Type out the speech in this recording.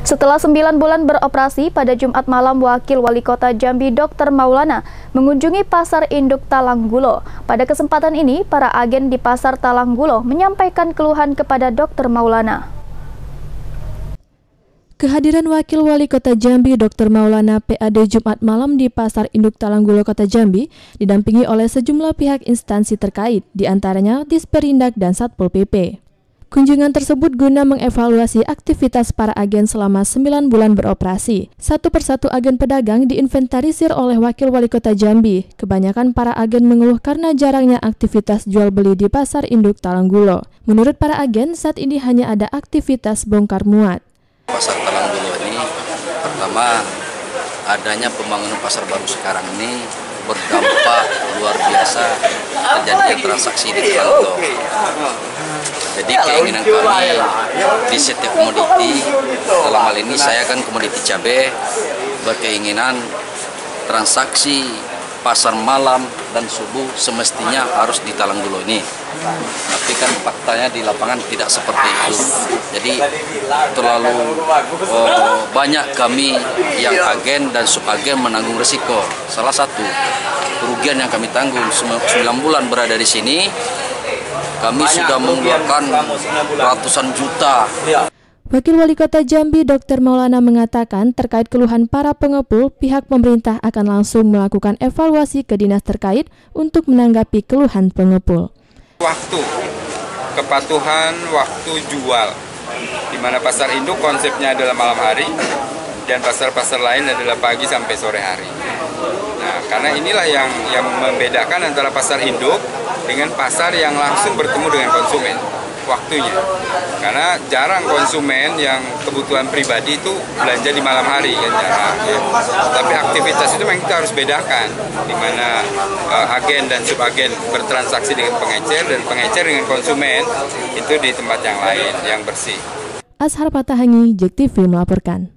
Setelah 9 bulan beroperasi, pada Jumat malam Wakil Wali Kota Jambi Dr. Maulana mengunjungi Pasar Induk Talanggulo. Pada kesempatan ini, para agen di Pasar Talanggulo menyampaikan keluhan kepada Dr. Maulana. Kehadiran Wakil Wali Kota Jambi Dr. Maulana PAD Jumat malam di Pasar Induk Talanggulo Kota Jambi didampingi oleh sejumlah pihak instansi terkait, diantaranya Disperindak dan Satpol PP. Kunjungan tersebut guna mengevaluasi aktivitas para agen selama 9 bulan beroperasi. Satu persatu agen pedagang diinventarisir oleh Wakil Wali Kota Jambi. Kebanyakan para agen mengeluh karena jarangnya aktivitas jual beli di Pasar Induk Talanggulo. Menurut para agen, saat ini hanya ada aktivitas bongkar muat. Pasar Talanggulo ini pertama adanya pembangunan pasar baru sekarang ini berdampak luar biasa terjadinya transaksi di Talanggulo. Jadi keinginan kami di setiap komoditi, dalam hal ini saya kan komoditi cabai, berkeinginan transaksi pasar malam dan subuh semestinya harus di Talanggulo ini. Tapi kan faktanya di lapangan tidak seperti itu. Jadi terlalu banyak kami yang agen dan subagen menanggung risiko. Salah satu kerugian yang kami tanggung 9 bulan berada di sini, kami sudah mengeluarkan ratusan juta. Wakil Wali Kota Jambi Dr. Maulana mengatakan terkait keluhan para pengepul, pihak pemerintah akan langsung melakukan evaluasi ke dinas terkait untuk menanggapi keluhan pengepul. Waktu, kepatuhan waktu jual, di mana pasar induk konsepnya adalah malam hari dan pasar-pasar lain adalah pagi sampai sore hari. Nah, karena inilah yang membedakan antara pasar induk dengan pasar yang langsung bertemu dengan konsumen, waktunya. Karena jarang konsumen yang kebutuhan pribadi itu belanja di malam hari, kan jarang. Ya. Tapi aktivitas itu memang kita harus bedakan, di mana agen dan subagen bertransaksi dengan pengecer dan pengecer dengan konsumen itu di tempat yang lain, yang bersih. Ashar Patahangi, JEK TV melaporkan.